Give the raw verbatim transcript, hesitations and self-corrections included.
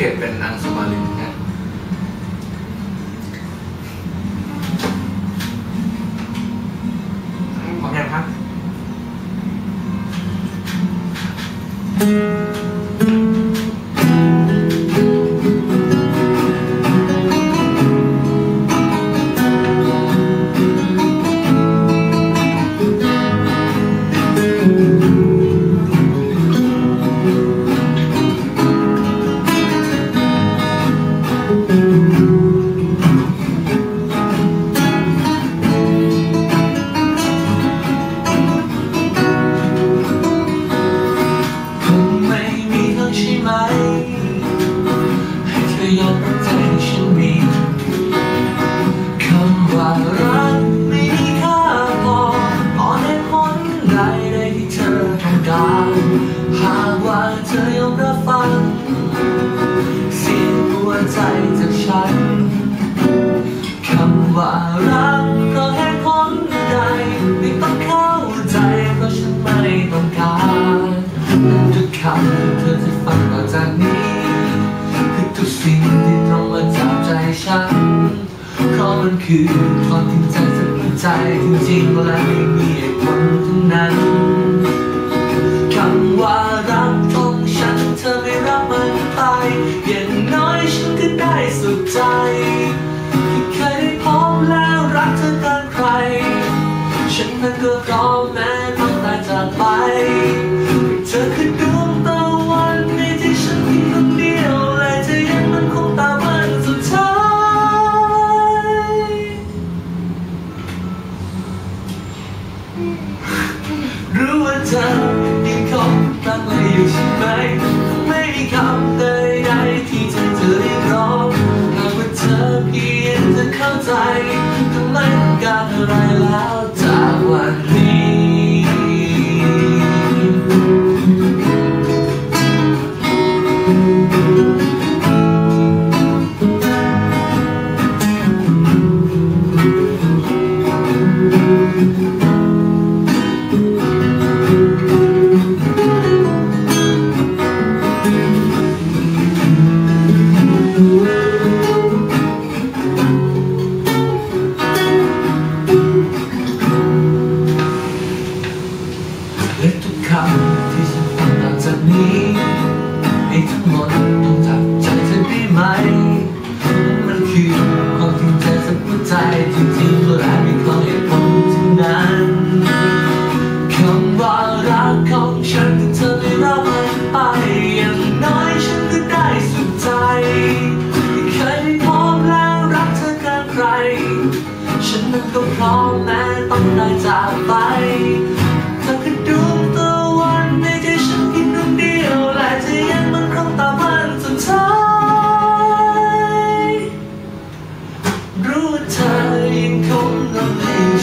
ตเป็นอังสุมาลินนะขอแก้ครับหากว่าเธอยอมรับฟังเสียงหัวใจจากฉันคำว่ารักเพราะเหตุผลใดไม่ต้องเข้าใจเพราะฉันไม่ต้องการทุกคำเธอจะฟังต่อจากนี้คือทุกสิ่งที่ตรงมาจากใจฉันเพราะมันคือความจริงใจจากหัวใจจริงๆและไม่มีเหตุผลทั้งนั้นคำว่ารักของฉันเธอไม่รับมันไปอย่างน้อยฉันก็ได้สุขใจที่เคยได้พบแล้วรักเธอเกินใครฉันนั้นก็พร้อมแม้ต้องตายจากไปเธอคือดวงตะวันในที่ฉันเพียงคนเดียวและเธอยังมันคงตามวันสุดท้ายรู้ว่าเธอยังคงตั้งไว้อยู่ใช่ไหมไม่มีคำใดๆที่เธอจะเรียกร้องหากว่าเธอเพียงจะเข้าใจก็ไม่ต้องการอะไรแล้วจากวันนี้และทุกคำที่ฉันฟังหลังจากนี้ให้ทั้งหมดต้องจากใจเธอได้ไหมมันคือความจริงใจสักหัวใจจริงๆและมีความเหตุผลทั้งนั้นคำว่ารักของฉันที่เธอได้รับมันไปอย่างน้อยฉันก็ได้สุขใจที่เคยได้พบแล้วรักเธอเกินใครฉันนั้นก็พร้อมแม้ต้องได้จากไปเธอคือดวงตะวันในใจฉันเพียงดวงเดียวและเธอยังมันคงตามวันสุดท้ายรู้ว่าเธอยังคงรออยู่